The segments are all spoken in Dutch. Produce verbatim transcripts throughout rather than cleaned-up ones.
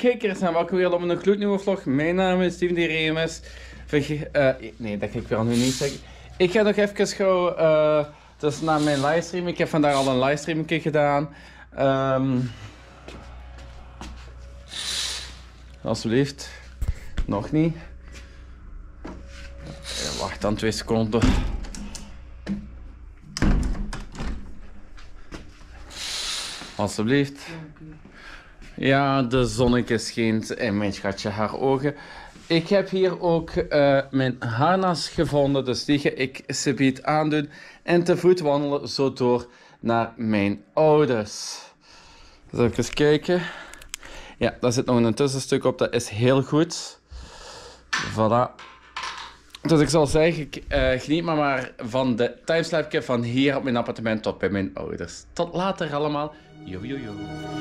kijkers en welkom weer op een gloednieuwe vlog. Mijn naam is Steven de Remus. Verge uh, nee, dat ga ik weer nu niet zeggen. Ik ga nog even gauw, uh, dus naar mijn livestream. Ik heb vandaag al een livestream gedaan. Um, alsjeblieft. Nog niet. Uh, wacht dan twee seconden. Alsjeblieft. Ja, de zonnetje schijnt in mijn schatje haar ogen. Ik heb hier ook uh, mijn harnas gevonden, dus die ga ik subiet aandoen. En te voet wandelen zo door naar mijn ouders. Dus even kijken. Ja, daar zit nog een tussenstuk op, dat is heel goed. Voilà. Dus ik zal zeggen, uh, geniet maar maar van de timeslapje van hier op mijn appartement tot bij mijn ouders. Tot later allemaal. Yo, yo, yo.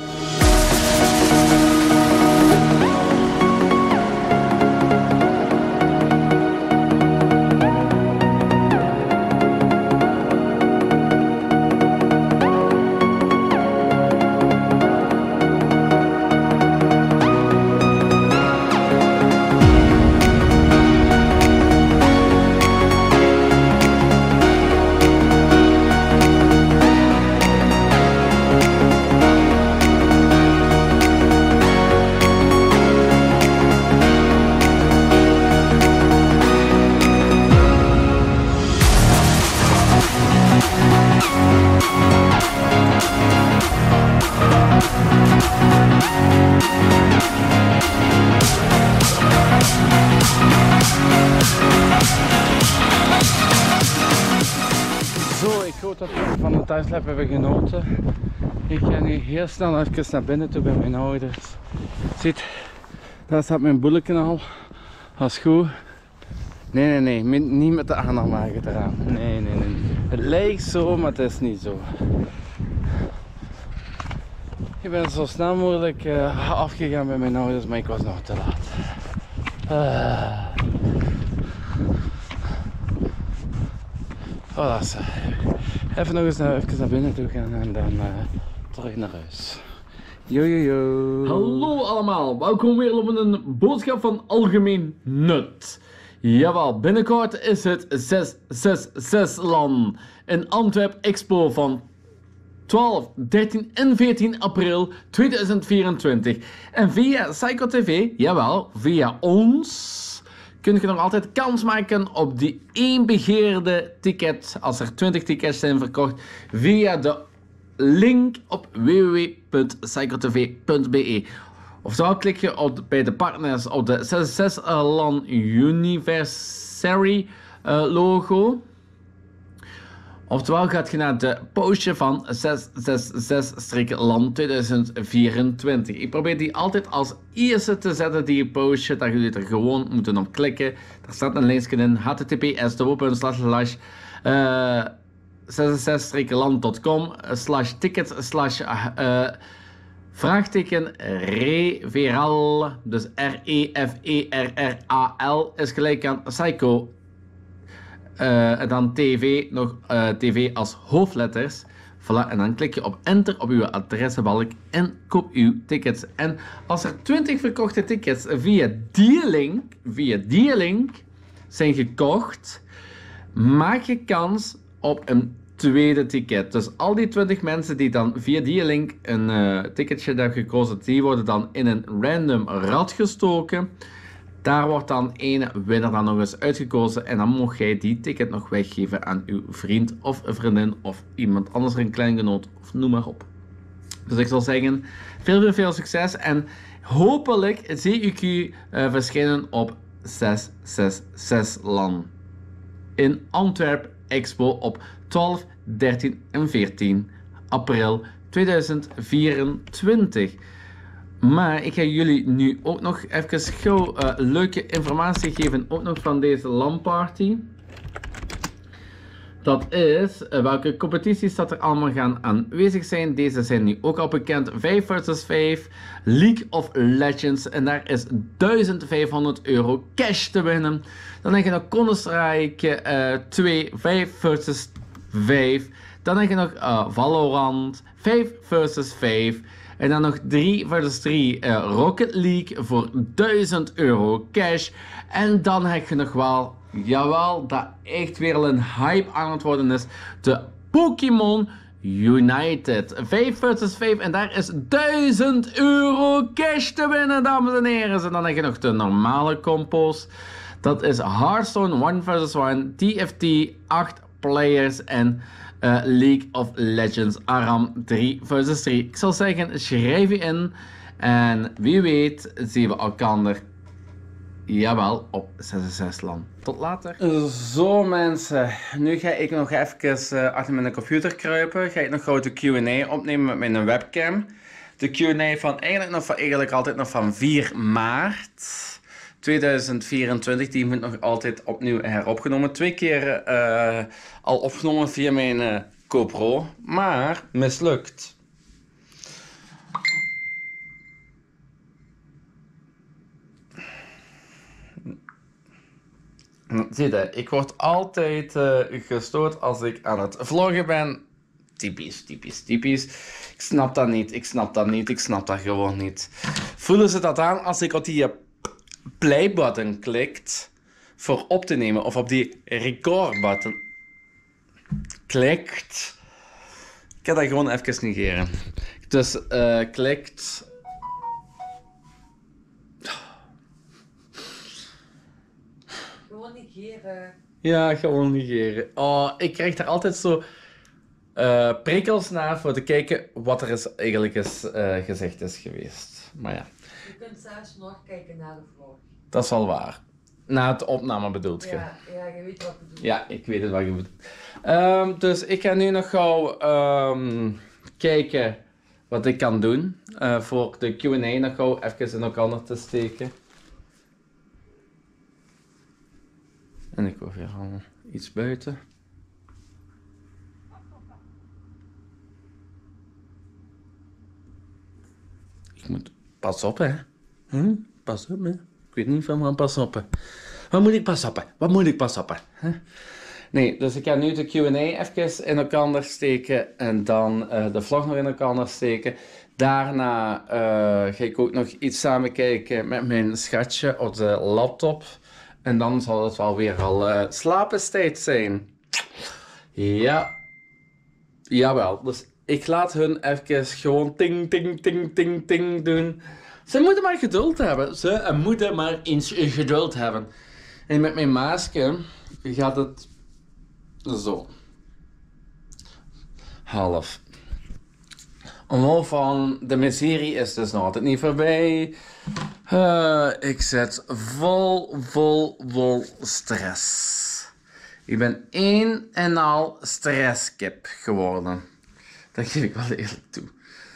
Zo, ik hoop dat we van de timeslap hebben genoten. Ik ga nu heel snel even naar binnen toe bij mijn ouders. Ziet, daar staat mijn boeletje al. Dat is goed. Nee, nee, nee, niet met de aanhangwagen eraan. Nee, nee, nee. Het lijkt zo, maar het is niet zo. Ik ben zo snel mogelijk uh, afgegaan bij mijn ouders, maar ik was nog te laat. Uh. Voilà, zo. Even nog eens naar, even naar binnen toe gaan en dan uh, terug naar huis. Yo, yo, yo. Hallo allemaal, welkom weer op een boodschap van algemeen nut. Jawel, binnenkort is het zes zes zes LAN in Antwerp Expo van twaalf, dertien en veertien april tweeduizend vierentwintig. En via Psycho T V, jawel, via ons, kun je nog altijd kans maken op die één begeerde ticket, als er twintig tickets zijn verkocht, via de link op w w w punt psychotv punt b e. Oftewel klik je op, bij de partners op de zes zes zes LAN Universary uh, logo. Oftewel gaat je naar de postje van zes zes zes LAN tweeduizend vierentwintig. Ik probeer die altijd als eerste te zetten, die postje, dat jullie er gewoon moeten op klikken. Daar staat een linkje in, h t t p s slash zes zes zes lan punt com slash ticket slash vraagteken reveral, dus R E F E R R A L is gelijk aan Psycho. Uh, en dan T V, nog uh, T V als hoofdletters. Voilà, en dan klik je op enter op uw adressenbalk en koop uw tickets. En als er twintig verkochte tickets via die link, via die link zijn gekocht, maak je kans op een tweede ticket. Dus al die twintig mensen die dan via die link een uh, ticketje hebben gekozen, die worden dan in een random rad gestoken. Daar wordt dan één winnaar dan nog eens uitgekozen en dan mag jij die ticket nog weggeven aan uw vriend of vriendin of iemand anders, een kleingenoot of noem maar op. Dus ik zal zeggen, veel veel veel succes en hopelijk zie ik u uh, verschijnen op zes zes zes LAN in Antwerp Expo op twaalf, dertien en veertien april tweeduizend vierentwintig. Maar ik ga jullie nu ook nog even gauw uh, leuke informatie geven, ook nog van deze LAN-party. Dat is uh, welke competities dat er allemaal gaan aanwezig zijn. Deze zijn nu ook al bekend. vijf versus vijf, League of Legends. En daar is duizend vijfhonderd euro cash te winnen. Dan heb je nog Counter-Strike uh, twee, vijf versus vijf. Dan heb je nog uh, Valorant, vijf versus vijf. En dan nog drie versus drie uh, Rocket League voor duizend euro cash. En dan heb je nog wel, jawel, dat echt weer een hype aan het worden is. De Pokémon United. vijf versus vijf en daar is duizend euro cash te winnen, dames en heren. En dan heb je nog de normale compos. Dat is Hearthstone one versus one, T F T, acht players en uh, League of Legends Aram drie versus drie. Ik zal zeggen, schrijf je in en wie weet zien we elkaar, jawel, op zesenzestig land. Tot later. Zo mensen, nu ga ik nog even uh, achter mijn computer kruipen. Ga ik nog gauw de Q en A opnemen met mijn webcam. De Q en A van eigenlijk, nog van, eigenlijk altijd nog van vier maart tweeduizend vierentwintig, die moet nog altijd opnieuw heropgenomen. Twee keer uh, al opgenomen via mijn uh, GoPro, maar mislukt. Zie je, ik word altijd uh, gestoord als ik aan het vloggen ben. Typisch, typisch, typisch. Ik snap dat niet, ik snap dat niet, ik snap dat gewoon niet. Voelen ze dat aan als ik op die play-button klikt voor op te nemen of op die record-button klikt? Ik ga dat gewoon even negeren. Dus uh, klikt. Gewoon negeren. Ja, gewoon negeren. Oh, ik krijg daar altijd zo uh, prikkels naar voor te kijken wat er is, eigenlijk is, uh, gezegd is geweest. Maar ja. Je kunt zelfs nog kijken naar de vlog. Dat is wel waar. Na het opname bedoelt je? Ja, ja, je weet wat ik bedoel. Ja, ik weet het wat je bedoelt. Um, dus ik ga nu nog gauw um, kijken wat ik kan doen. Uh, voor de Q en A nog gauw even in elkaar te steken. En ik hoor weer al iets buiten. Ik moet... Pas op, hè. Hm? Pas op, hè. Ik weet niet van waar pas op, hè. Wat moet ik pas op, hè? Wat moet ik pas op, hè? Huh? Nee, dus ik ga nu de Q en A even in elkaar steken en dan uh, de vlog nog in elkaar steken. Daarna uh, ga ik ook nog iets samen kijken met mijn schatje op de laptop. En dan zal het wel weer al uh, slapenstijd zijn. Ja. Jawel, dus ik laat hun even gewoon ting, ting, ting, ting, ting doen. Ze moeten maar geduld hebben. Ze moeten maar eens geduld hebben. En met mijn maasje gaat het zo. Half. Omhoog van de miserie is dus nog altijd niet voorbij. Uh, ik zit vol, vol, vol stress. Ik ben één en al stresskip geworden. Dat geef ik wel eerlijk toe.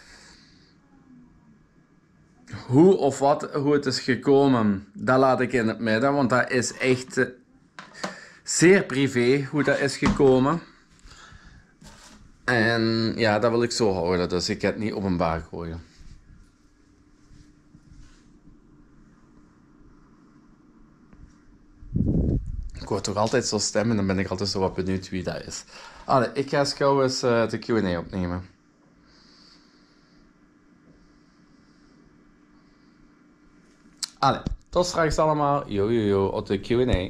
Hoe of wat, hoe het is gekomen, dat laat ik in het midden, want dat is echt uh, zeer privé hoe dat is gekomen. En ja, dat wil ik zo houden, dus ik ga het niet openbaar gooien. Ik hoor toch altijd zo stemmen en dan ben ik altijd zo wat benieuwd wie dat is. Allee, ik ga eens gauw eens uh, de Q en A opnemen. Allee, tot straks allemaal. Yo, yo, yo, op de Q en A.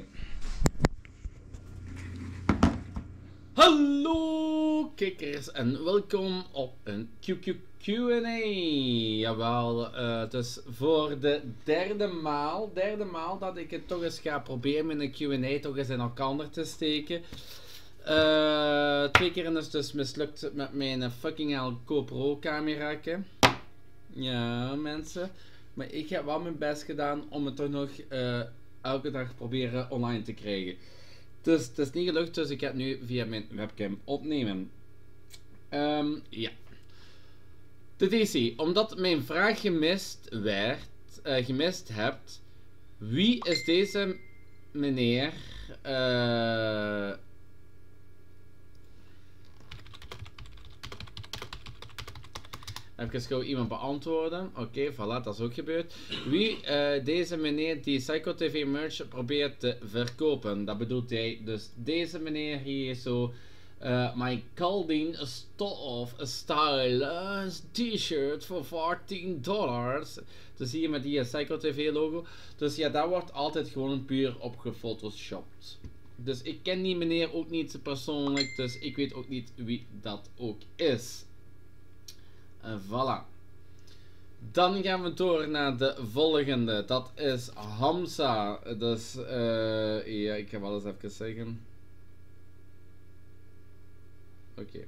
Hallo kijkers en welkom op een Q Q Q en A. Jawel, uh, het is voor de derde maal, derde maal dat ik het toch eens ga proberen met een Q en A toch eens in elkaar te steken. Uh, twee keer is het dus mislukt met mijn fucking hell GoPro camera. Ja mensen, maar ik heb wel mijn best gedaan om het toch nog uh, elke dag proberen online te krijgen. Dus het is niet gelukt, dus ik ga het nu via mijn webcam opnemen. Um, ja. De D C, omdat mijn vraag gemist werd, uh, gemist hebt, wie is deze meneer? Uh, Even gauw iemand beantwoorden. Oké, okay, voilà, dat is ook gebeurd. Wie uh, deze meneer die Psycho T V merch probeert te verkopen. Dat bedoelt hij. Dus deze meneer hier zo. Uh, my Calding Stoff Style t-shirt voor veertien dollars. Dus zie je met die Psycho T V logo. Dus ja, dat wordt altijd gewoon puur op gefotoshopt. Dus ik ken die meneer ook niet persoonlijk, dus ik weet ook niet wie dat ook is. Uh, voilà. Dan gaan we door naar de volgende. Dat is Hamza. Dus uh, ja, ik ga wel eens even zeggen. Oké. Okay.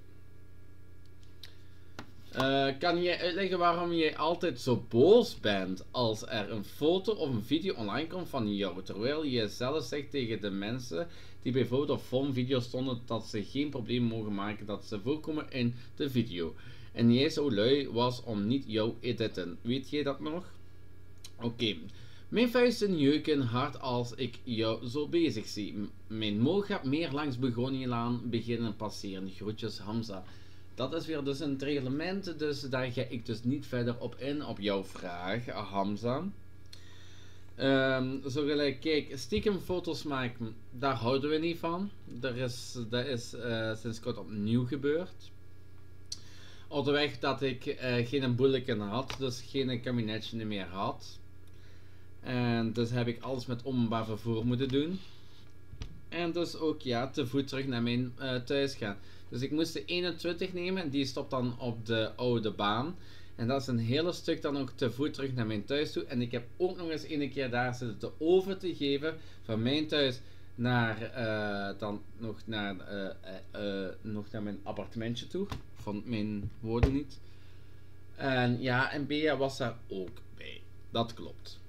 Uh, kan jij uitleggen waarom jij altijd zo boos bent als er een foto of een video online komt van jou, terwijl je zelf zegt tegen de mensen die bijvoorbeeld op Fon-video stonden dat ze geen probleem mogen maken dat ze voorkomen in de video. En jij zo lui was om niet jou editen. Weet jij dat nog? Oké. Okay. Mijn vuisten jeuken hard als ik jou zo bezig zie. M mijn moog gaat meer langs Begonielaan beginnen passeren. Groetjes Hamza. Dat is weer dus een reglement, dus daar ga ik dus niet verder op in op jouw vraag, Hamza. Um, zo gelijk, kijk, stiekem foto's maken, daar houden we niet van. Dat is, dat is uh, sinds kort opnieuw gebeurd. Op de weg dat ik uh, geen boeleken had, dus geen kabinetje meer had. En dus heb ik alles met openbaar vervoer moeten doen. En dus ook ja, te voet terug naar mijn uh, thuis gaan. Dus ik moest de eenentwintig nemen en die stopt dan op de oude baan. En dat is een hele stuk dan ook te voet terug naar mijn thuis toe. En ik heb ook nog eens een keer daar zitten te over te geven van mijn thuis naar, uh, dan nog naar, uh, uh, uh, nog naar mijn appartementje toe. Van mijn woorden niet. En ja, en Bea was daar ook bij. Dat klopt.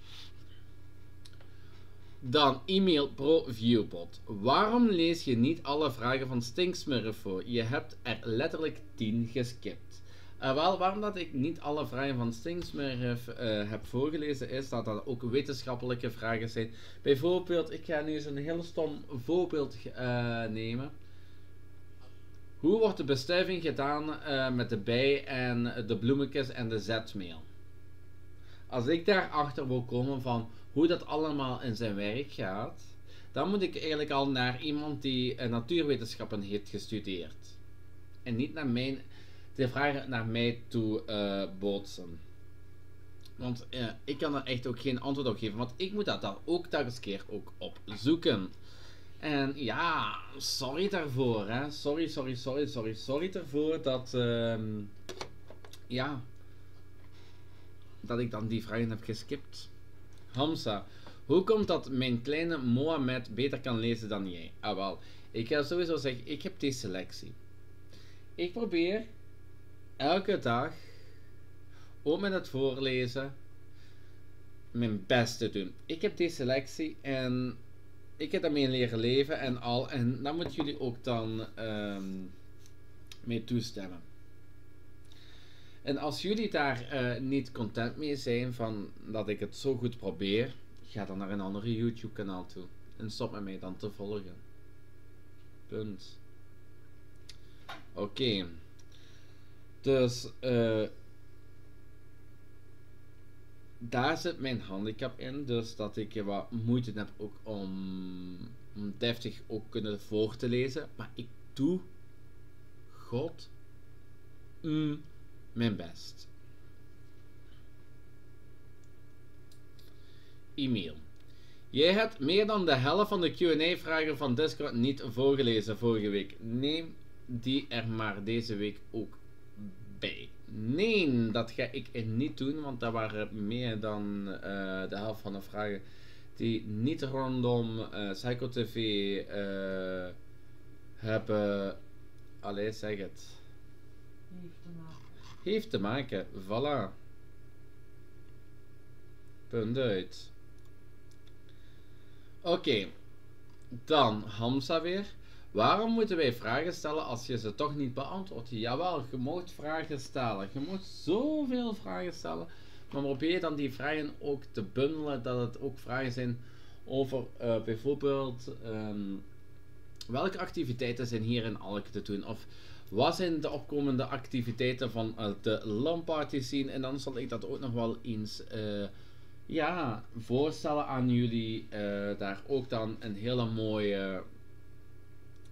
Dan e-mail pro Viewbot. Waarom lees je niet alle vragen van Stinksmurf voor? Je hebt er letterlijk tien geskipt. Uh, wel, waarom dat ik niet alle vragen van Stinksmurf uh, heb voorgelezen is dat dat ook wetenschappelijke vragen zijn. Bijvoorbeeld, ik ga nu eens een heel stom voorbeeld uh, nemen. Hoe wordt de bestuiving gedaan uh, met de bij en de bloemetjes en de zetmeel? Als ik daarachter wil komen van hoe dat allemaal in zijn werk gaat, dan moet ik eigenlijk al naar iemand die uh, natuurwetenschappen heeft gestudeerd. En niet naar mijn, de vragen naar mij toe uh, bootsen. Want uh, ik kan er echt ook geen antwoord op geven, want ik moet dat dan ook telkens keer ook opzoeken. En ja, sorry daarvoor, hè. Sorry, sorry, sorry, sorry, sorry daarvoor dat, uh, ja, dat ik dan die vragen heb geskipt. Hamza, hoe komt dat mijn kleine Mohammed beter kan lezen dan jij? Ah wel, ik ga sowieso zeggen, ik heb die selectie. Ik probeer elke dag, ook met het voorlezen, mijn best te doen. Ik heb die selectie en ik heb daarmee leren leven en al. En daar moeten jullie ook dan um, mee toestemmen. En als jullie daar uh, niet content mee zijn van dat ik het zo goed probeer, ga dan naar een andere YouTube kanaal toe. En stop met mij dan te volgen. Punt. Oké. Okay. Dus uh, daar zit mijn handicap in. Dus dat ik wat moeite heb ook om, om deftig ook kunnen voor te lezen. Maar ik doe God mm, mijn best. E-mail. Jij hebt meer dan de helft van de Q en A-vragen van Discord niet voorgelezen vorige week. Neem die er maar deze week ook bij. Nee, dat ga ik niet doen, want dat waren meer dan uh, de helft van de vragen die niet rondom uh, Psycho T V uh, hebben. Allee, zeg het. Heeft te maken. Heeft te maken, voilà. Punt uit. Oké, okay. Dan Hamza weer. Waarom moeten wij vragen stellen als je ze toch niet beantwoordt? Jawel, je moet vragen stellen. Je moet zoveel vragen stellen. Maar probeer dan die vragen ook te bundelen. Dat het ook vragen zijn over uh, bijvoorbeeld um, welke activiteiten zijn hier in Alke te doen? Of wat zijn de opkomende activiteiten van uh, de LAN-party scene? En dan zal ik dat ook nog wel eens uh, ja, voorstellen aan jullie. Uh, daar ook dan een hele mooie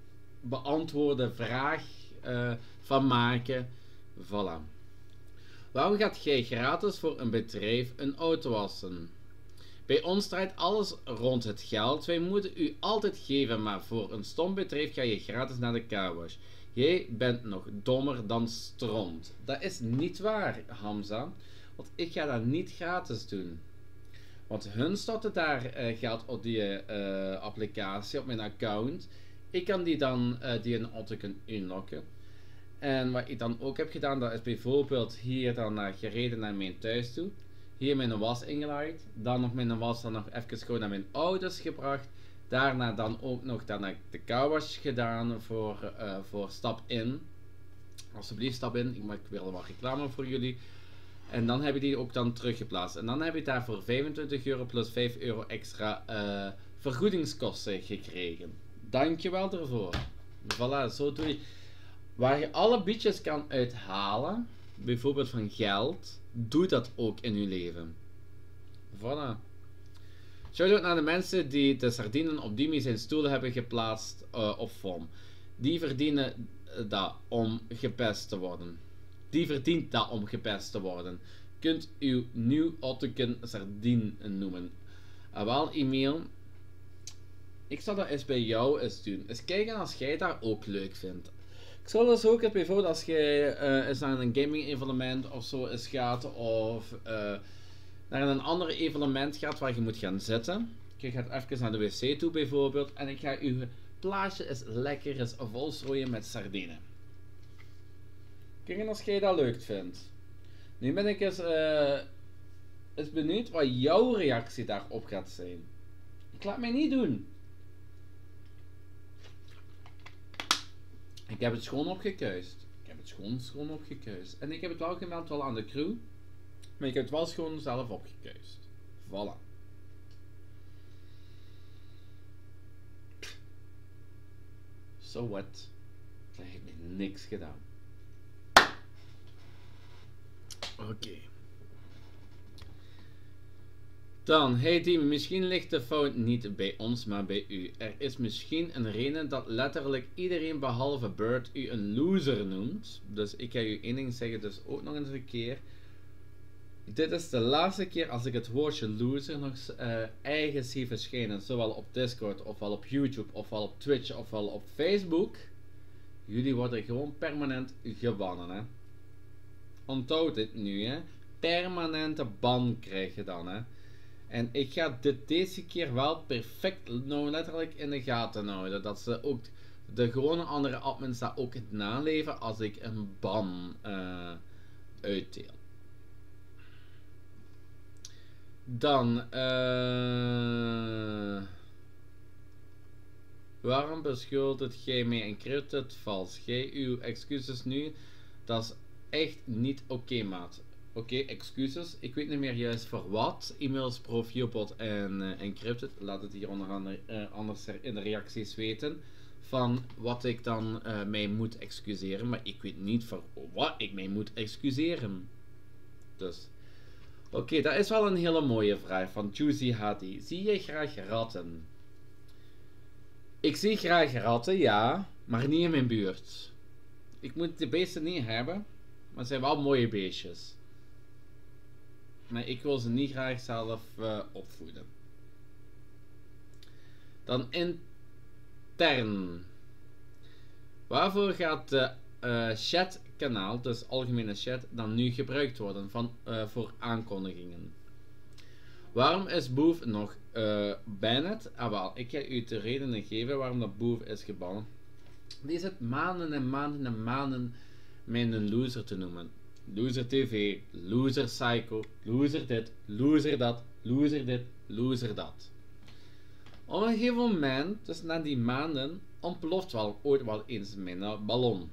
beantwoorden vraag uh, van maken. Voilà. Waarom gaat jij gratis voor een bedrijf een auto wassen? Bij ons draait alles rond het geld. Wij moeten u altijd geven, maar voor een stom bedrijf ga je gratis naar de carwash. Jij bent nog dommer dan stront. Dat is niet waar, Hamza. Want ik ga dat niet gratis doen. Want hun storten daar uh, geld op die uh, applicatie, op mijn account. Ik kan die dan uh, die een auto kunnen unlocken. En wat ik dan ook heb gedaan, dat is bijvoorbeeld hier dan uh, gereden naar mijn thuis toe. Hier mijn was ingeleid. Dan nog mijn was dan nog even gewoon naar mijn ouders gebracht. Daarna dan ook nog dan naar de carwash gedaan voor, uh, voor stap in. Alsjeblieft stap in, ik maak weer wat reclame voor jullie. En dan heb je die ook dan teruggeplaatst. En dan heb je daarvoor vijfentwintig euro plus vijf euro extra uh, vergoedingskosten gekregen. Dankjewel daarvoor. Voilà, zo doe je. Waar je alle bietjes kan uithalen, bijvoorbeeld van geld, doe dat ook in je leven. Voilà. Shout-out naar de mensen die de sardinen op Dimi zijn stoel hebben geplaatst uh, op F O M. Die verdienen dat om gepest te worden. Die verdient dat om gepest te worden. Kunt uw nieuw autoken sardine noemen. Uh, wel, e-mail. Ik zal dat eens bij jou eens doen. Eens kijken als jij dat ook leuk vindt. Ik zal dus ook bijvoorbeeld als jij uh, eens naar een gaming evenement of zo eens gaat. Of uh, naar een ander evenement gaat waar je moet gaan zitten. Je gaat even naar de wc toe bijvoorbeeld. En ik ga uw plaatje eens lekker eens volstrooien met sardine. Kijk als jij dat leuk vindt. Nu ben ik eens, uh, eens benieuwd wat jouw reactie daarop gaat zijn. Ik laat mij niet doen. Ik heb het schoon opgekuist. Ik heb het schoon, schoon opgekuist. En ik heb het wel gemeld wel aan de crew. Maar ik heb het wel schoon zelf opgekuist. Voilà. So what? Dan heb ik niks gedaan. Oké. Okay. Dan, hey team, misschien ligt de fout niet bij ons, maar bij u. Er is misschien een reden dat letterlijk iedereen behalve Bird u een loser noemt. Dus ik ga u één ding zeggen, dus ook nog eens een keer. Dit is de laatste keer als ik het woordje loser nog uh, eigen zie verschijnen. Zowel op Discord, ofwel op YouTube, ofwel op Twitch, ofwel op Facebook. Jullie worden gewoon permanent gebannen, hè. Onthoud dit nu, hè. Permanente ban krijg je dan, hè. En ik ga dit deze keer wel perfect nou letterlijk in de gaten houden. Dat ze ook de gewone andere admins dat ook het naleven als ik een ban uh, uitdeel. Dan, uh, waarom beschuldigt jij mij encrypted vals? Jij uw excuses nu, dat is echt niet oké, okay, maat. Oké, okay, excuses. Ik weet niet meer juist voor wat. E-mails, Profiobot en uh, encrypted. Laat het hier onder andere uh, anders in de reacties weten. Van wat ik dan uh, mij moet excuseren. Maar ik weet niet voor wat ik mij moet excuseren. Dus. Oké, okay, dat is wel een hele mooie vraag van Juicy Hadi. Zie jij graag ratten? Ik zie graag ratten, ja. Maar niet in mijn buurt. Ik moet de beesten niet hebben. Maar het zijn wel mooie beestjes. Maar ik wil ze niet graag zelf uh, opvoeden. Dan intern. Waarvoor gaat de uh, chatkanaal, dus algemene chat, dan nu gebruikt worden van, uh, voor aankondigingen? Waarom is Boef nog uh, banned? Ah wel, ik ga u de redenen geven waarom dat Boef is gebannen. Die zit maanden en maanden en maanden mij een loser te noemen. Loser T V, loser Psycho, loser dit, loser dat, loser dit, loser dat. Op een gegeven moment, dus na die maanden, ontploft wel ooit wel eens mijn ballon.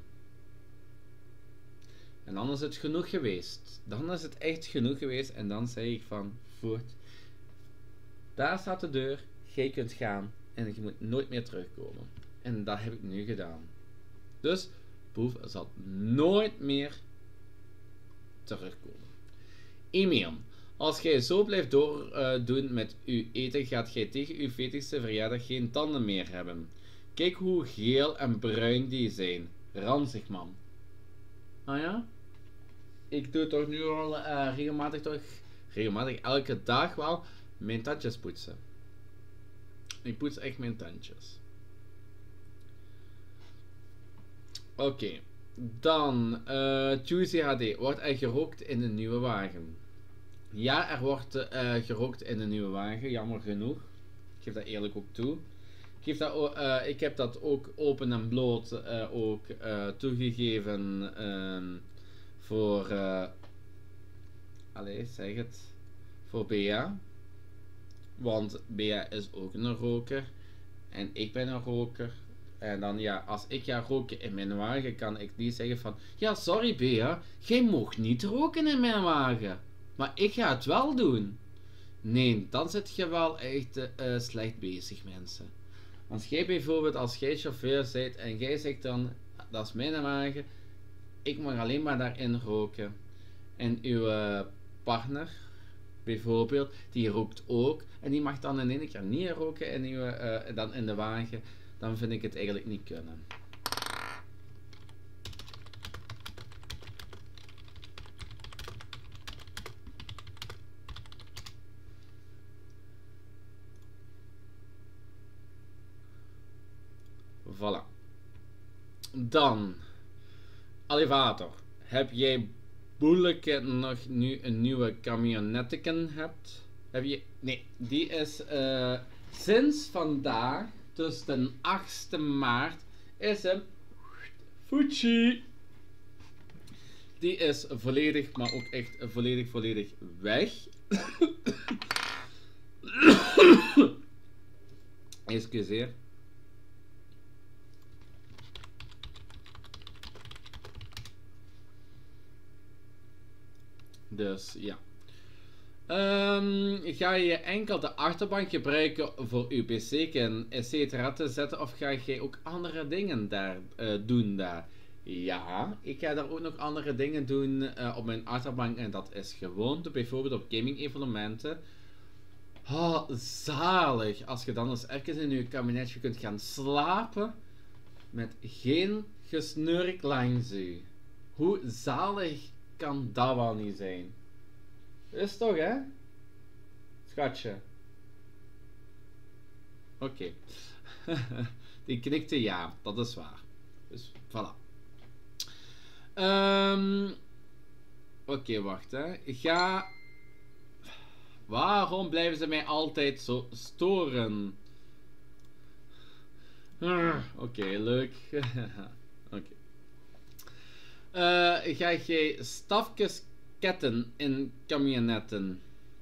En dan is het genoeg geweest. Dan is het echt genoeg geweest en dan zei ik van, voort. Daar staat de deur, jij kunt gaan en je moet nooit meer terugkomen. En dat heb ik nu gedaan. Dus, Boef zal nooit meer terugkomen. E-mail. Als jij zo blijft doordoen uh, met uw eten, gaat jij tegen uw veertigste verjaardag geen tanden meer hebben. Kijk hoe geel en bruin die zijn. Ranzig, man. Ah ja? Ik doe toch nu al uh, regelmatig toch... Regelmatig elke dag wel mijn tandjes poetsen. Ik poets echt mijn tandjes. Oké. Okay. Dan, uh, Juicy H D. Wordt er gerookt in de nieuwe wagen? Ja, er wordt uh, gerookt in de nieuwe wagen. Jammer genoeg. Ik geef dat eerlijk ook toe. Ik, geef dat, uh, ik heb dat ook open en bloot uh, ook, uh, toegegeven uh, voor... Uh, allee, zeg het. Voor Bea. Want Bea is ook een roker. En ik ben een roker. En dan ja, als ik ga roken in mijn wagen, kan ik niet zeggen van... Ja, sorry Bea, jij mag niet roken in mijn wagen. Maar ik ga het wel doen. Nee, dan zit je wel echt uh, slecht bezig, mensen. Als jij bijvoorbeeld, als jij chauffeur bent en jij zegt dan... Dat is mijn wagen. Ik mag alleen maar daarin roken. En uw uh, partner... Bijvoorbeeld, die rookt ook en die mag dan in één keer niet roken in, uw, uh, dan in de wagen, dan vind ik het eigenlijk niet kunnen. Voilà. Dan, Alivator, heb jij Boeleke nog nu een nieuwe camionetteken hebt? Heb je... Nee, die is uh, sinds vandaag, dus de achtste maart, is hem Fuji. Die is volledig, maar ook echt volledig, volledig weg. Excuseer. Dus ja. Um, ga je enkel de achterbank gebruiken voor uw pc'ken, et cetera te zetten, of ga je ook andere dingen daar uh, doen daar? Ja, ik ga daar ook nog andere dingen doen uh, op mijn achterbank en dat is gewoon bijvoorbeeld op gaming evenementen. Oh, zalig. Als je dan eens ergens in je kabinetje kunt gaan slapen met geen gesnurk langs u. Hoe zalig kan dat wel niet zijn? Is toch, hè? Schatje. Oké. Okay. Die knikte ja, dat is waar. Dus, voilà. Um, Oké, okay, wacht, hè. Ga... Waarom blijven ze mij altijd zo storen? Uh, Oké, okay, leuk. Oké. Okay. Uh, ga jij stafjes ketten in camionetten?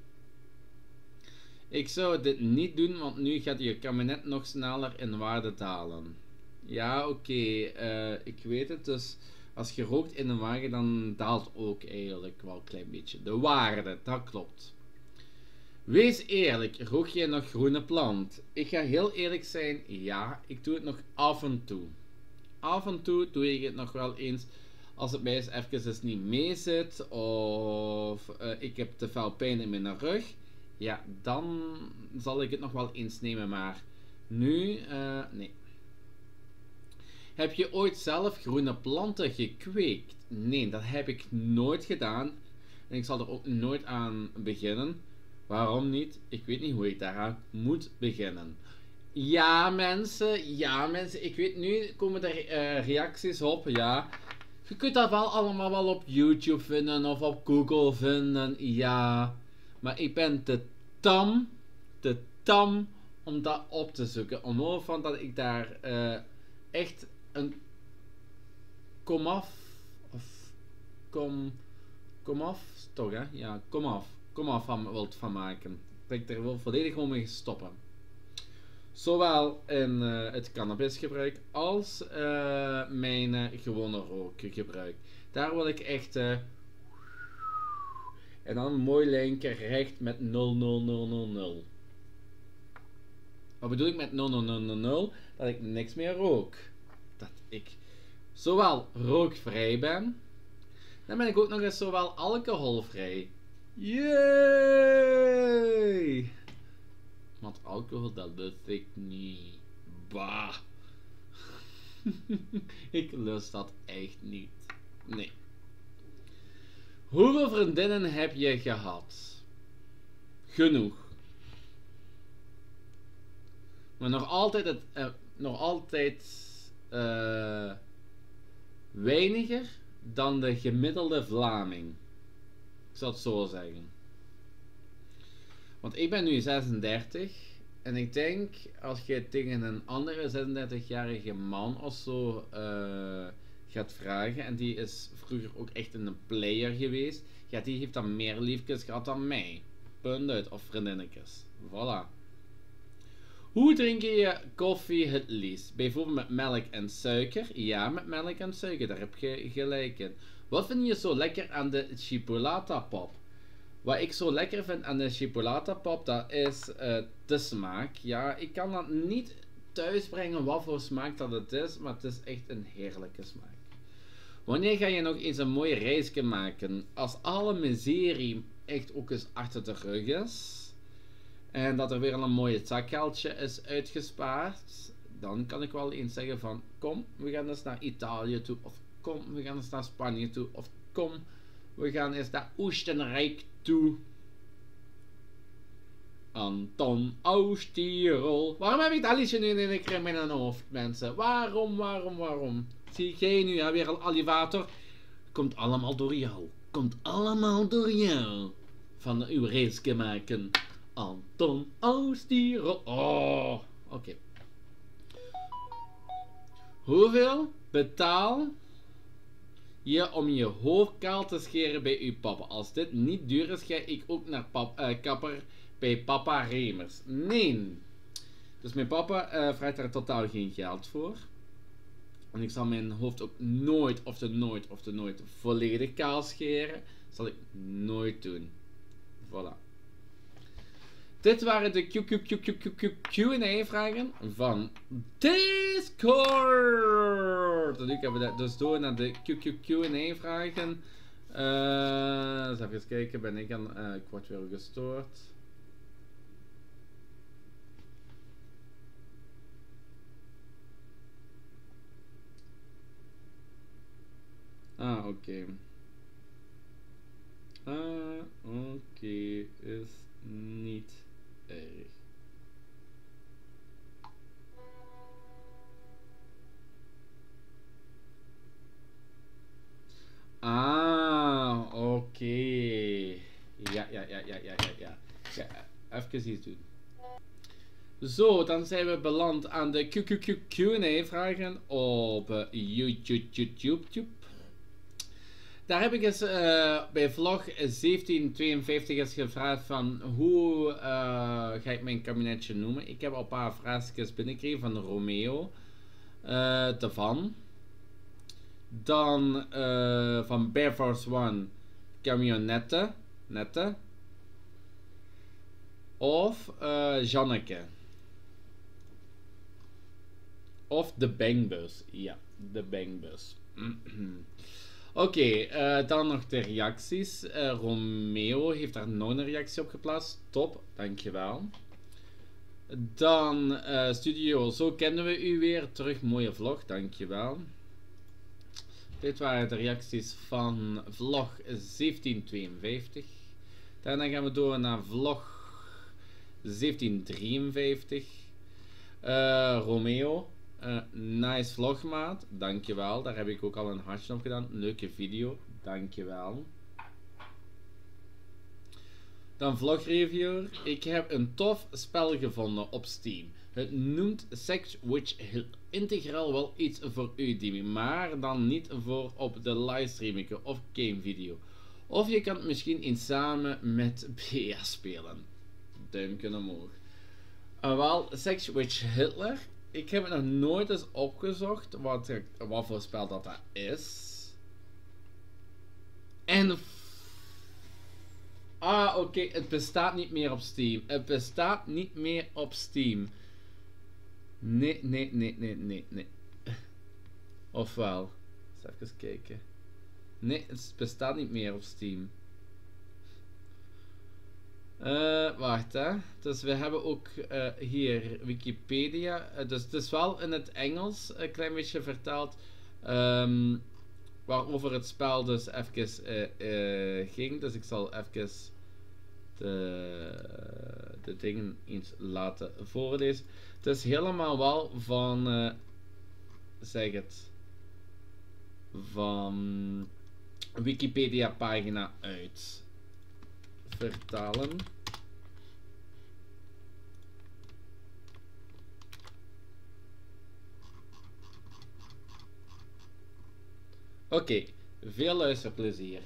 Ik zou dit niet doen, want nu gaat je camionet nog sneller in waarde dalen. Ja, oké, okay. uh, ik weet het. Dus als je rookt in een wagen, dan daalt ook eigenlijk wel een klein beetje de waarde. Dat klopt. Wees eerlijk, rook jij nog groene plant? Ik ga heel eerlijk zijn, ja, ik doe het nog af en toe. Af en toe doe ik het nog wel eens. Als het mij eens even niet mee zit, of uh, ik heb te veel pijn in mijn rug, ja, dan zal ik het nog wel eens nemen, maar nu, uh, nee. Heb je ooit zelf groene planten gekweekt? Nee, dat heb ik nooit gedaan. En ik zal er ook nooit aan beginnen. Waarom niet? Ik weet niet hoe ik daaraan moet beginnen. Ja, mensen, ja, mensen, ik weet nu komen er uh, reacties op, ja. Je kunt dat wel allemaal wel op YouTube vinden of op Google vinden, ja. Maar ik ben te tam, te tam om dat op te zoeken. Omhoog van dat ik daar uh, echt een komaf, of kom, komaf, toch hè? Ja, komaf, komaf van wilt van maken. Dat ik er wel volledig gewoon mee stoppen. Zowel in uh, het cannabisgebruik als uh, mijn uh, gewone rookgebruik. Daar wil ik echt... Uh, en dan een mooi lijntje recht met nul nul nul nul nul. Wat bedoel ik met nul nul nul nul nul? Dat ik niks meer rook. Dat ik zowel rookvrij ben. Dan ben ik ook nog eens zowel alcoholvrij. Yay! Want alcohol, dat lust ik niet. Bah. Ik lust dat echt niet. Nee. Hoeveel vriendinnen heb je gehad? Genoeg. Maar nog altijd het, uh, nog altijd uh, weiniger dan de gemiddelde Vlaming. Ik zal het zo zeggen. Want ik ben nu zesendertig en ik denk als je tegen een andere zesendertigjarige man of zo uh, gaat vragen, en die is vroeger ook echt een player geweest, ja, die heeft dan meer liefjes gehad dan mij. Punt uit, of vriendinnetjes. Voilà. Hoe drink je koffie het liefst? Bijvoorbeeld met melk en suiker? Ja, met melk en suiker, daar heb je gelijk in. Wat vind je zo lekker aan de chipolata pop? Wat ik zo lekker vind aan de chipolata pop, dat is uh, de smaak. Ja, ik kan dat niet thuisbrengen wat voor smaak dat het is, maar het is echt een heerlijke smaak. Wanneer ga je nog eens een mooie reisje maken? Als alle miserie echt ook eens achter de rug is, en dat er weer een mooie zakgeldje is uitgespaard, dan kan ik wel eens zeggen van, kom, we gaan eens naar Italië toe, of kom, we gaan eens naar Spanje toe, of kom, we gaan eens naar Oostenrijk toe. Anton Oosterol. Waarom heb ik dat liedje nu in één keer in mijn hoofd, mensen? Waarom, waarom, waarom? Zie jij nu ja, weer een alivator? Komt allemaal door jou. Komt allemaal door jou. Van uw race maken. Anton Oosterol. Oh, oké. Okay. Hoeveel betaal je om je hoofd kaal te scheren bij uw papa? Als dit niet duur is, ga ik ook naar pap, uh, kapper bij papa Remers. Nee. Dus mijn papa uh, vraagt daar totaal geen geld voor. En ik zal mijn hoofd ook nooit of de nooit of de nooit volledig kaal scheren. Dat zal ik nooit doen. Voilà. Dit waren de Q en A vragen van Discord. En nu gaan we dus door naar de Q en A vragen. Uh, eens even kijken, ben ik aan, uh, ik word weer gestoord. Ah, oké. Okay. Ah, oké, okay. Is niet erg. Ah, oké. Okay. Ja, ja, ja, ja, ja, ja, ja. Ja, even iets doen. Zo, dan zijn we beland aan de Q en A vragen op uh, YouTube, YouTube. Daar heb ik eens uh, bij vlog zeventien tweeënvijftig eens gevraagd van hoe uh, ga ik mijn kabinetje noemen. Ik heb al een paar vraagjes binnengekregen van Romeo. Uh, daarvan. Dan uh, van Bear Force One Camionette. Nette. Of uh, Janneke. Of de Bangbus. Ja, de Bangbus. Oké, okay, uh, dan nog de reacties. Uh, Romeo heeft daar nog een reactie op geplaatst. Top, dankjewel. Dan uh, Studio, zo kennen we u weer. Terug, mooie vlog, dankjewel. Dit waren de reacties van vlog zeventien tweeënvijftig. Daarna gaan we door naar vlog zeventien drieënvijftig. Uh, Romeo. Uh, nice vlogmaat, dankjewel. Daar heb ik ook al een hartje op gedaan. Leuke video, dankjewel. Dan vlogreviewer. Ik heb een tof spel gevonden op Steam. Het noemt Sex Witch Hill. Integraal wel iets voor u, Dimi, maar dan niet voor op de livestreaming of gamevideo. Of je kan het misschien eens samen met Bea spelen. Duimpje omhoog. Uh, wel, Sex Witch Hitler. Ik heb het nog nooit eens opgezocht wat, wat voor spel dat, dat is. En... Ah, oké, okay, het bestaat niet meer op Steam. Het bestaat niet meer op Steam. Nee, nee, nee, nee, nee, nee. Ofwel. Eens even kijken. Nee, het bestaat niet meer op Steam. Uh, wacht hè. Dus we hebben ook uh, hier Wikipedia. Uh, dus het is wel in het Engels een klein beetje vertaald. Um, waarover het spel dus even uh, uh, ging. Dus ik zal even de, de dingen eens laten voorlezen. Het is helemaal wel van... Uh, zeg het... Van... Wikipedia pagina uit. Vertalen. Oké, okay, veel luisterplezier.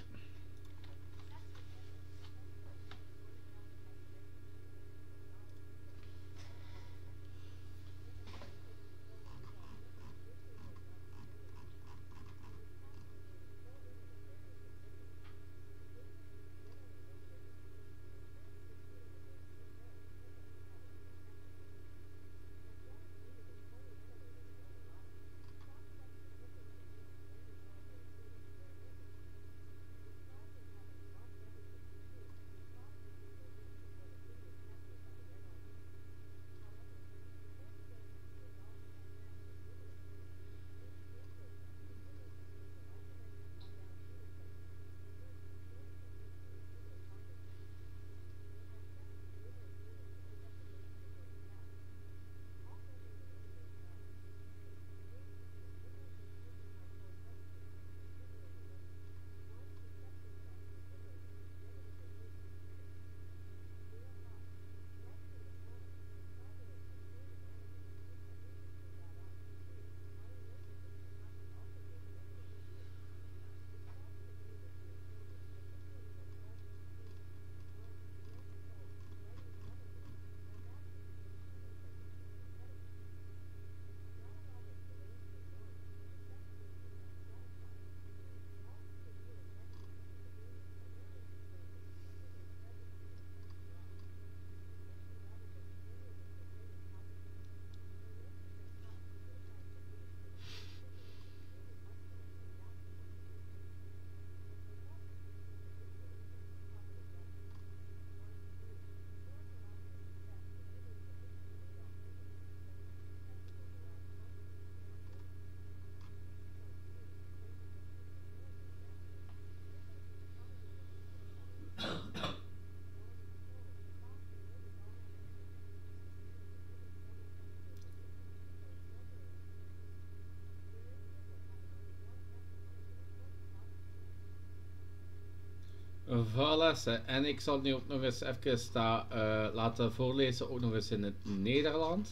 Voilà, en ik zal het nu ook nog eens even sta, uh, laten voorlezen, ook nog eens in het Nederlands.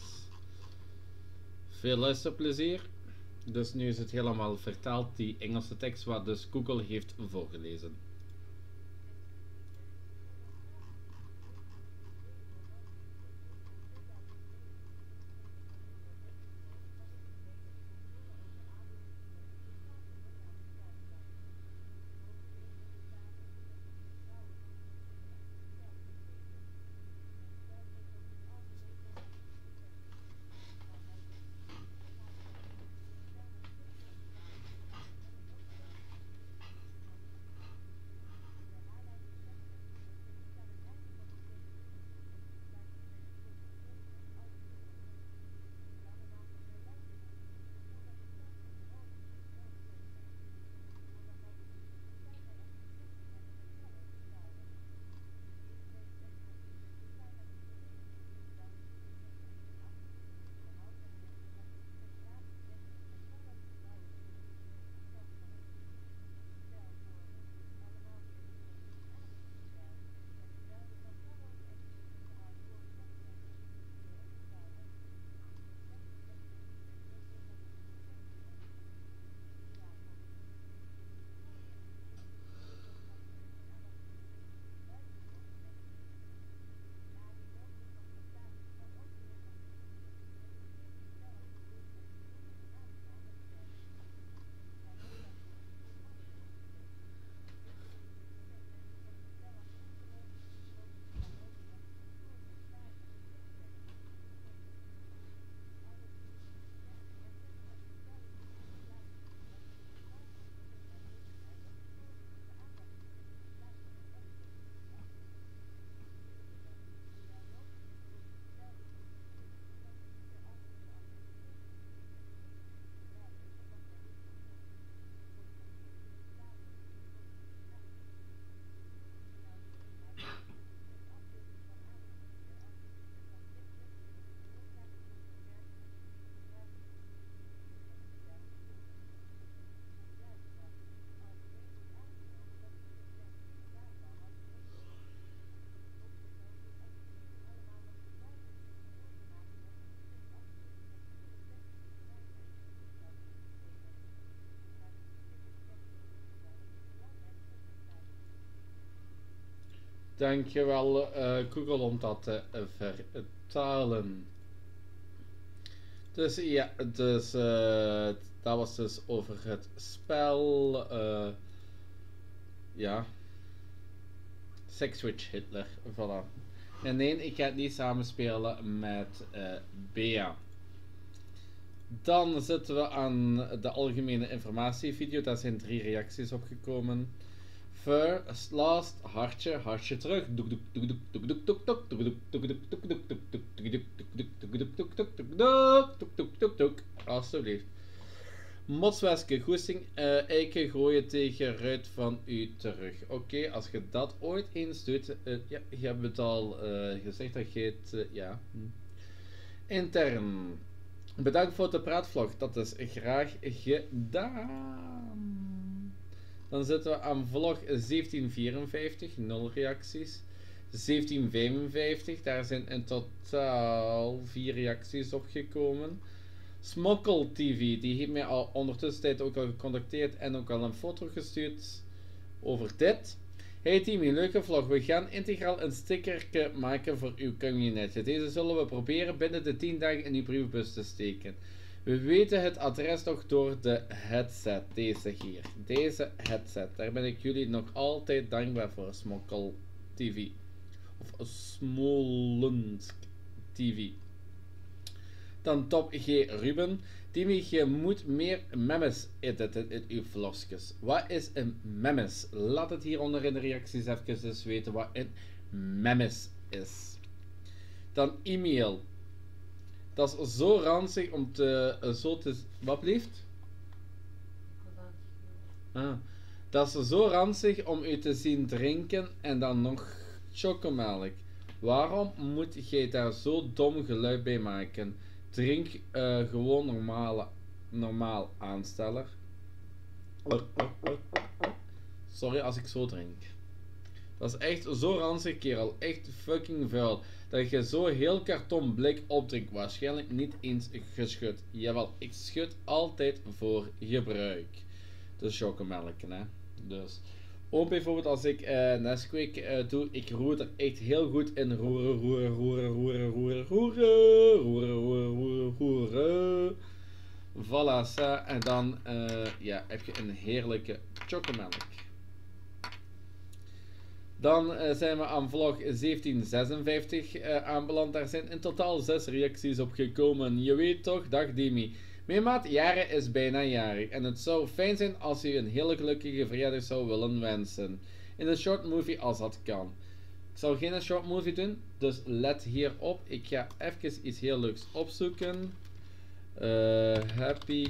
Veel luisterplezier. Dus nu is het helemaal vertaald, die Engelse tekst, wat dus Google heeft voorgelezen. Dankjewel uh, Google om dat te uh, vertalen. Dus ja, dus, uh, dat was dus over het spel. Uh, ja. Sex Witch Hitler, voilà. En nee, ik ga het niet samenspelen met uh, Bea. Dan zitten we aan de algemene informatievideo. Daar zijn drie reacties opgekomen. First, last, hartje, hartje terug. Alsjeblieft. Motsweske goesting, uh, eiken gooien tegen ruit van u terug. Oké, okay, als je dat ooit eens doet, uh, ja, je hebt het al uh, gezegd dat je het, uh, ja. Intern. Bedankt voor de praatvlog, dat is graag gedaan. Dan zitten we aan vlog zeventien vierenvijftig, nul reacties. zeventien vijfenvijftig, daar zijn in totaal vier reacties opgekomen. Smokkel T V, die heeft mij al ondertussen ook al gecontacteerd en ook al een foto gestuurd over dit. Hey Timmy, leuke vlog. We gaan integraal een stickerke maken voor uw kabinetje. Deze zullen we proberen binnen de tien dagen in uw brievenbus te steken. We weten het adres nog door de headset. Deze hier. Deze headset. Daar ben ik jullie nog altijd dankbaar voor. Smokkel T V. Of Smolensk T V. Dan Top G Ruben. Timmy, je moet meer memes editen in uw vlogjes. Wat is een memes? Laat het hieronder in de reacties even dus weten wat een memes is. Dan e-mail. Dat is zo ranzig om te... Uh, zo te... Wat blieft? Ah. Dat is zo ranzig om u te zien drinken en dan nog chocomelk. Waarom moet jij daar zo dom geluid bij maken? Drink uh, gewoon normale, normaal aansteller. Sorry als ik zo drink. Dat is echt zo ranzig, kerel. Echt fucking vuil. Dat je zo heel karton blik opdrinkt. Waarschijnlijk niet eens geschud. Jawel, ik schud altijd voor gebruik. De chocomelk, hè. Dus. Ook bijvoorbeeld als ik uh, Nesquik uh, doe, ik roer er echt heel goed in. Roeren, roeren, roeren, roeren, roeren, roeren, roeren, roeren, roeren. Voilà, ça. En dan uh, ja, heb je een heerlijke chocomelk. Dan uh, zijn we aan vlog zeventien zesenvijftig uh, aanbeland. Daar zijn in totaal zes reacties op gekomen. Je weet toch, dag Demi. Mijn maat Jaren is bijna jarig en het zou fijn zijn als u een hele gelukkige verjaardag zou willen wensen. In een short movie als dat kan. Ik zal geen short movie doen, dus let hierop. Ik ga even iets heel leuks opzoeken. Uh, happy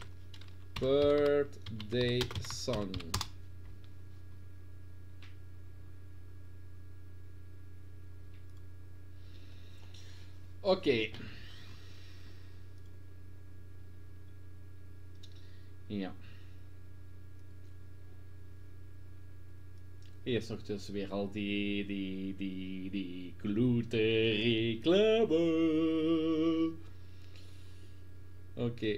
birthday song. Oké. Okay. Ja. Eerst nog dus weer al die, die, die, die glutenreclame. Oké. Okay.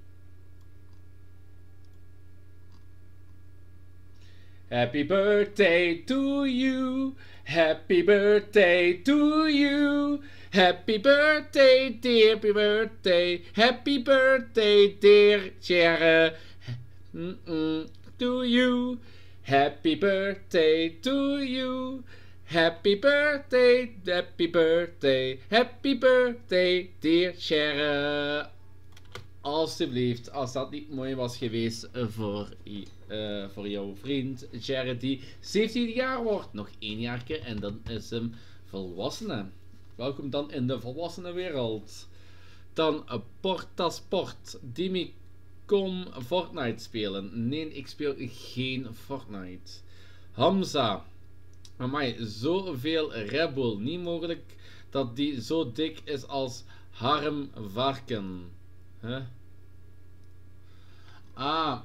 Happy birthday to you. Happy birthday to you. Happy birthday, dear, happy birthday, happy birthday, dear Cherre, mm -mm, to you. Happy birthday to you. Happy birthday, happy birthday, happy birthday, dear Cherre. Alsjeblieft, als dat niet mooi was geweest voor, uh, voor jouw vriend Cherre die zeventien jaar wordt. Nog één jaartje en dan is hem volwassene. Welkom dan in de volwassenenwereld. Dan uh, Portasport. Dimi, kom Fortnite spelen. Nee, ik speel geen Fortnite. Hamza. Amai, zoveel Red Bull. Niet mogelijk dat die zo dik is als Harm Varken. Huh? Ah.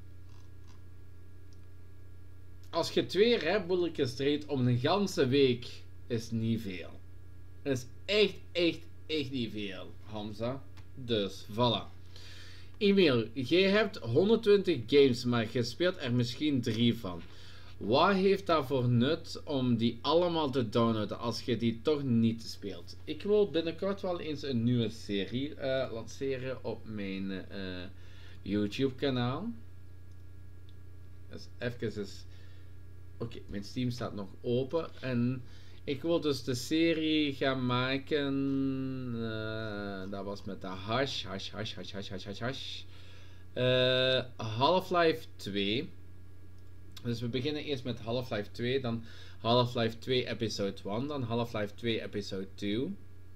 Als je twee Red Bulletjes drinkt om een ganse week, is niet veel. Dat is echt, echt, echt niet veel, Hamza. Dus, voilà. E-mail. Jij hebt honderdtwintig games, maar je speelt er misschien drie van. Wat heeft dat voor nut om die allemaal te downloaden als je die toch niet speelt? Ik wil binnenkort wel eens een nieuwe serie uh, lanceren op mijn uh, YouTube kanaal. Dus even eens... Oké, okay, mijn Steam staat nog open en ik wil dus de serie gaan maken. Uh, dat was met de hash, hash, hash, hash, hash, hash, hash, hash. Uh, Half-Life twee. Dus we beginnen eerst met Half-Life twee, dan Half-Life twee Episode één, dan Half-Life twee Episode twee.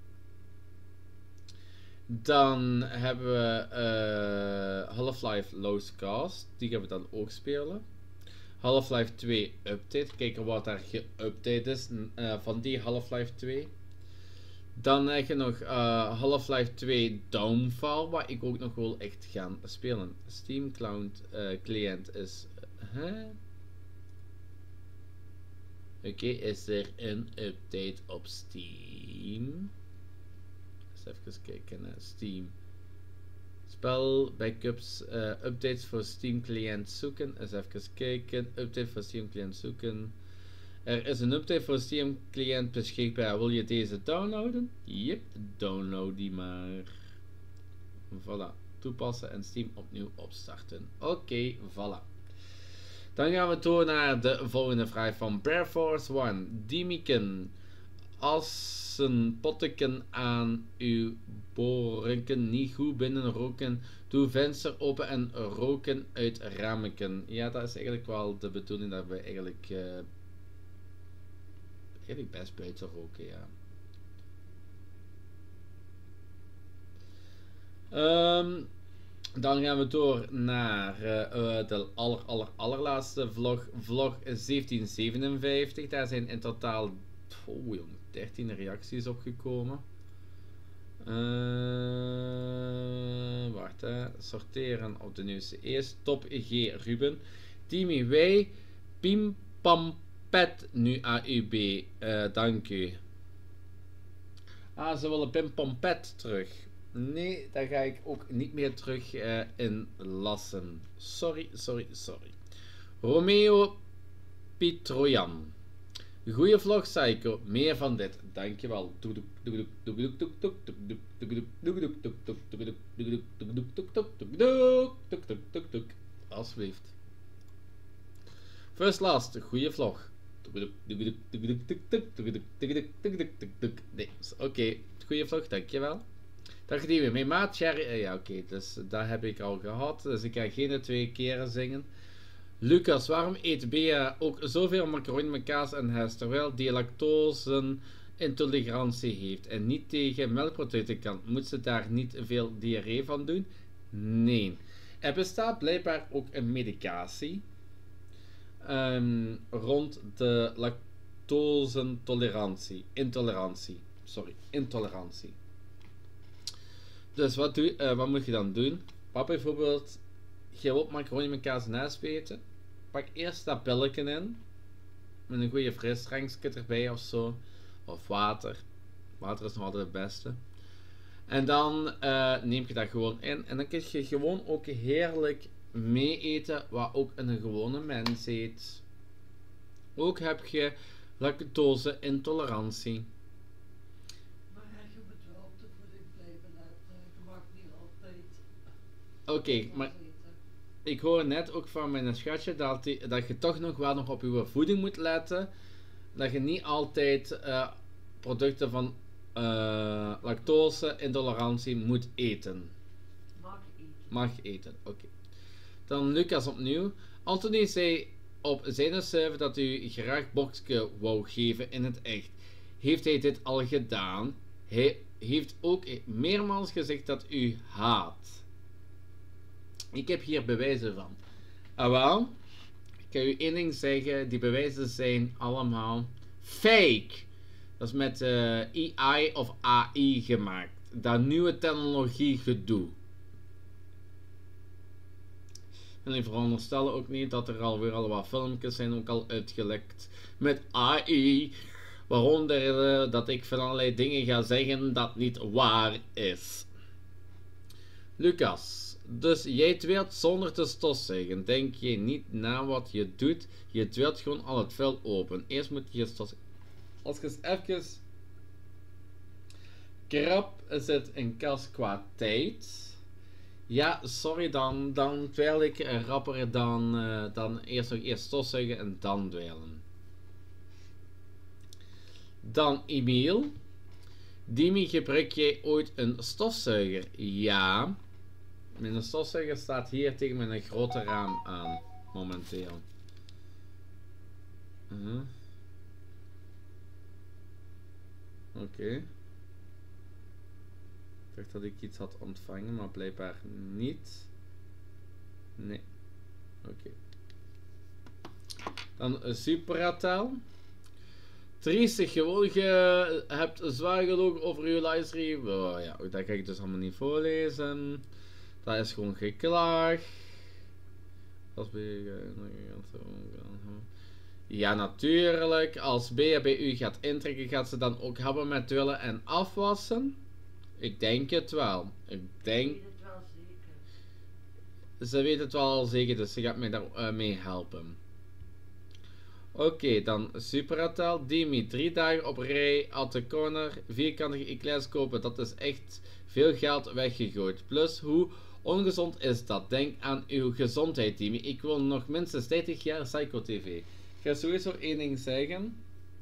Dan hebben we uh, Half-Life Lost Cause, die gaan we dan ook spelen. Half-Life twee Update, kijken wat daar geüpdate is uh, van die Half-Life twee. Dan heb je nog uh, Half-Life twee Downfall, waar ik ook nog wil echt gaan spelen. Steam Cloud uh, client is... Uh, huh? Oké, okay, is er een update op Steam? Eens even kijken naar Steam. Spel, backups, uh, updates voor Steam client zoeken. Eens even kijken. Update voor Steam client zoeken. Er is een update voor Steam client beschikbaar. Wil je deze downloaden? Yep, download die maar. Voilà, toepassen en Steam opnieuw opstarten. Oké, okay, voilà. Dan gaan we door naar de volgende vraag van Bear Force one. Dimiken, als een potteken aan uw borenken niet goed binnen roken, doe venster open en roken uit rameken. Ja, dat is eigenlijk wel de bedoeling dat we eigenlijk, uh, eigenlijk best buiten roken, ja. Um, Dan gaan we door naar uh, de aller, aller, allerlaatste vlog, vlog zeventien zevenenvijftig. Daar zijn in totaal oh, jong, dertien reacties opgekomen. Uh, wacht, hè. Sorteren op de nieuwste. Eerst Top G Ruben. Timmy wij, Pim Pam Pet nu A U B. Uh, dank u. Ah, ze willen Pim Pam Pet terug. Nee, daar ga ik ook niet meer terug uh, in lassen. Sorry, sorry, sorry. Romeo Pitrojan. Goeie vlog, Psycho. Meer van dit. Dankjewel. Alsjeblieft. First last. Goeie vlog. Nee, oké. Okay. Goeie vlog, dankjewel. Dag Diewe, mijn maat Sherry. Uh, ja, oké, okay, dus dat heb ik al gehad. Dus ik ga geen twee keren zingen. Lucas, waarom eet Bea ook zoveel macaroni met kaas en hest, terwijl die lactose intolerantie heeft en niet tegen melkproducten kan? Moet ze daar niet veel diarree van doen? Nee. Er bestaat blijkbaar ook een medicatie um, rond de lactose tolerantie. Intolerantie. Sorry, intolerantie. Dus wat, doe, uh, wat moet je dan doen? Pak bijvoorbeeld, je wilt macaroni met kaas en ijs eten. Pak eerst dat pilletje in. Met een goede frisdrankje erbij of zo. Of water. Water is nog altijd het beste. En dan uh, neem je dat gewoon in. En dan kun je gewoon ook heerlijk mee eten wat ook een gewone mens eet. Ook heb je lactose intolerantie. Oké, okay, maar ik hoor net ook van mijn schatje dat, die, dat je toch nog wel nog op je voeding moet letten. Dat je niet altijd uh, producten van uh, lactose intolerantie moet eten. Mag eten. Mag eten, oké. Okay. Dan Lucas opnieuw. Anthony zei op zijn server dat u graag boxje wou geven in het echt. Heeft hij dit al gedaan? Hij heeft ook meermaals gezegd dat u haat. Ik heb hier bewijzen van. Ah wel, ik kan u één ding zeggen, die bewijzen zijn allemaal fake. Dat is met uh, A I of A I gemaakt. Dat nieuwe technologie gedoe. En ik veronderstel ook niet dat er alweer al wat filmpjes zijn ook al uitgelekt met A I. Waaronder uh, dat ik van allerlei dingen ga zeggen dat niet waar is. Lucas. Dus jij twilt zonder te stofzuigen. Denk je niet na wat je doet. Je twilt gewoon al het vel open. Eerst moet je stofzuigen. Als je eens even krap zit in kas qua tijd. Ja, sorry dan. Dan dweil ik rapper dan, uh, dan eerst nog eerst stofzuigen en dan dweilen. Dan Emiel. Dimi, gebruik jij ooit een stofzuiger? Ja. Mijn stofzuiger staat hier tegen mijn grote raam aan. Momenteel. Uh -huh. Oké. Okay. Ik dacht dat ik iets had ontvangen, maar blijkbaar niet. Nee. Oké. Okay. Dan een Superatel. Triestig, gewoon je hebt zwaar gelogen over je livestream. Oh, ja, dat kan ik dus allemaal niet voorlezen. Dat is gewoon geklaagd. Als B ja, natuurlijk. Als B bij u gaat intrekken, gaat ze dan ook hebben met willen en afwassen? Ik denk het wel. Ik denk... Weet het wel zeker. Ze weet het wel zeker, dus ze gaat mij daar uh, mee helpen. Oké, okay, dan Superatel. Dimi, drie dagen op rij at de corner. Vierkantige eclairs kopen, dat is echt veel geld weggegooid. Plus, hoe ongezond is dat? Denk aan uw gezondheid, Dimi. Ik wil nog minstens dertig jaar Psycho T V. Ik ga sowieso één ding zeggen.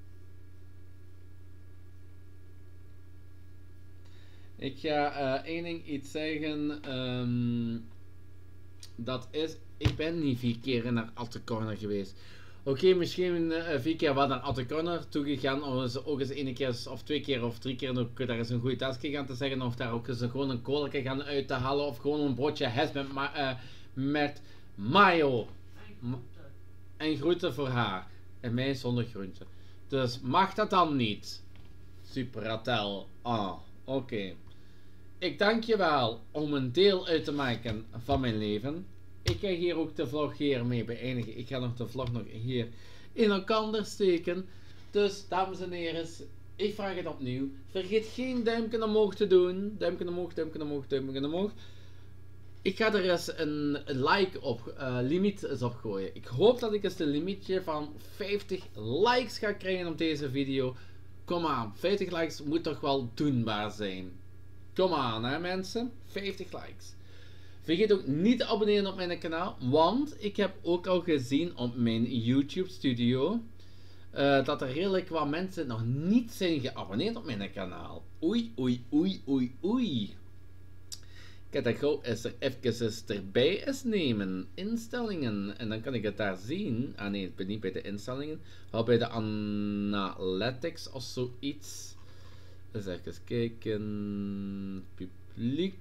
Ik ga uh, één ding iets zeggen. Um, dat is, ik ben niet vier keer naar at de corner geweest. Oké, okay, misschien uh, vier keer wat naar at de corner toegegaan. Om ze ook eens één keer of twee keer of drie keer ook daar eens een goede tasje gaan te zeggen. Of daar ook eens gewoon een koolke gaan uit te halen. Of gewoon een broodje hes met, ma uh, met mayo. Ma en groenten voor haar. En mij zonder groenten. Dus mag dat dan niet? Superatel. Ah, oké. Okay. Ik dank je wel om een deel uit te maken van mijn leven. Ik ga hier ook de vlog hiermee beëindigen. Ik ga nog de vlog nog hier in elkaar steken. Dus, dames en heren, ik vraag het opnieuw. Vergeet geen duimpje omhoog te doen. Duimpje omhoog, duimpje omhoog, duimpje omhoog. Ik ga er eens een like op, uh, limiet eens op gooien. Ik hoop dat ik eens de limietje van vijftig likes ga krijgen op deze video. Kom aan, vijftig likes moet toch wel doenbaar zijn. Kom aan hè mensen, vijftig likes. Vergeet ook niet te abonneren op mijn kanaal, want ik heb ook al gezien op mijn YouTube studio uh, dat er redelijk wat mensen nog niet zijn geabonneerd op mijn kanaal. Oei, oei, oei, oei, oei. Ik ga dat gauw eens er even erbij eens nemen. Instellingen. En dan kan ik het daar zien. Ah nee, ik ben niet bij de instellingen. Wel bij de analytics of zoiets. Dus even kijken. Publiek.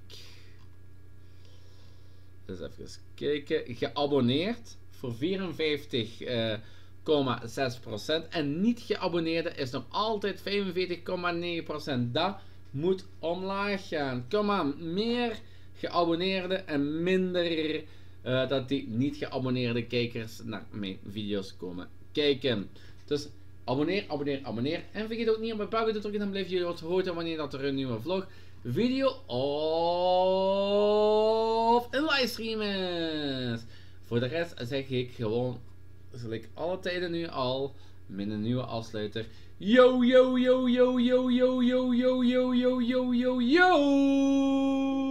Dus even kijken. Geabonneerd voor vierenvijftig komma zes procent. En niet geabonneerde is nog altijd vijfenveertig komma negen procent. Dat moet omlaag gaan. Kom aan, meer geabonneerde en minder uh, dat die niet geabonneerde kijkers naar mijn video's komen kijken. Dus abonneer, abonneer, abonneer. En vergeet ook niet om bij buiten te drukken, dan blijf je wat horen wanneer dat er een nieuwe vlog, video of een livestream is. Voor de rest zeg ik gewoon, zoals ik alle tijden nu al, met een nieuwe afsluiter. Yo, yo, yo, yo, yo, yo, yo, yo, yo, yo, yo, yo, yo.